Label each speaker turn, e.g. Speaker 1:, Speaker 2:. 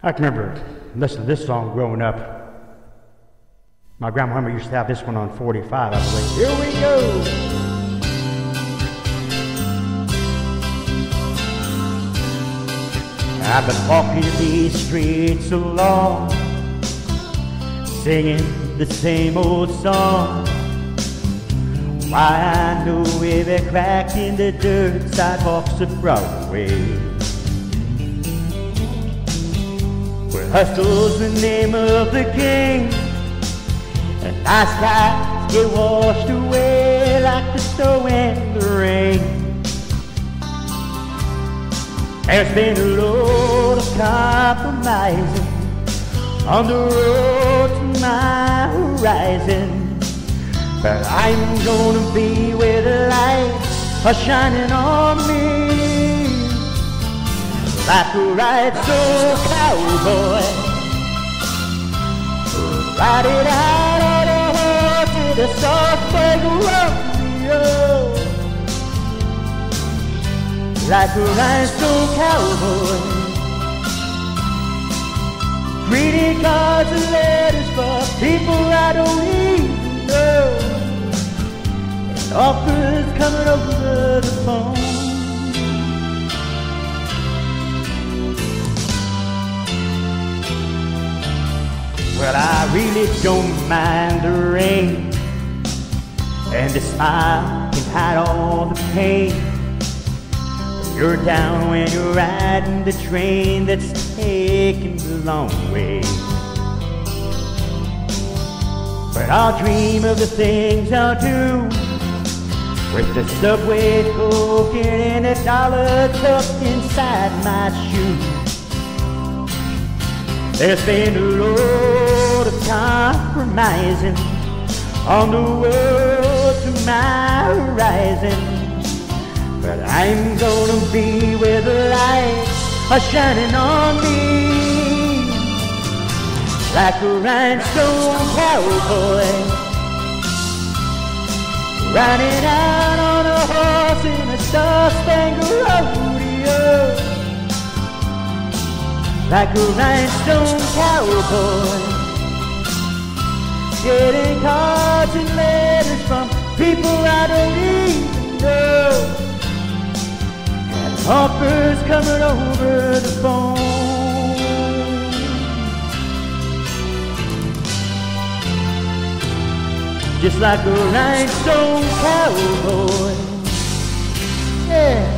Speaker 1: I can remember listening to this song growing up. My grandmama used to have this one on 45, I believe. Here we go. I've been walking these streets so long, singing the same old song. Why, I know every crack in the dirt sidewalks of Broadway. Where hustle's the name of the game, and nice skies get washed away like the snow and the rain. There's been a load of compromising on the road to my horizon, but I'm gonna be where the lights are shining on me. Like a right soul cowboy, ride it out on a horse in a soft rodeo. Like a rhinestone cowboy, greeting cards and letters for people I don't even know, and offers coming over the phone. Well, I really don't mind the rain, and the smile can hide all the pain. You're down when you're riding the train that's taking the long way. But I'll dream of the things I'll do with the subway token and a dollar tucked inside my shoe. There's been a load of compromising on the road to my horizon, but I'm gonna be where the lights are shining on me. Like a rhinestone cowboy, riding out on a horse in a star-spangled rodeo. Like a rhinestone cowboy, getting cards and letters from people I don't even know, offers coming over the phone. Just like a rhinestone cowboy, yeah.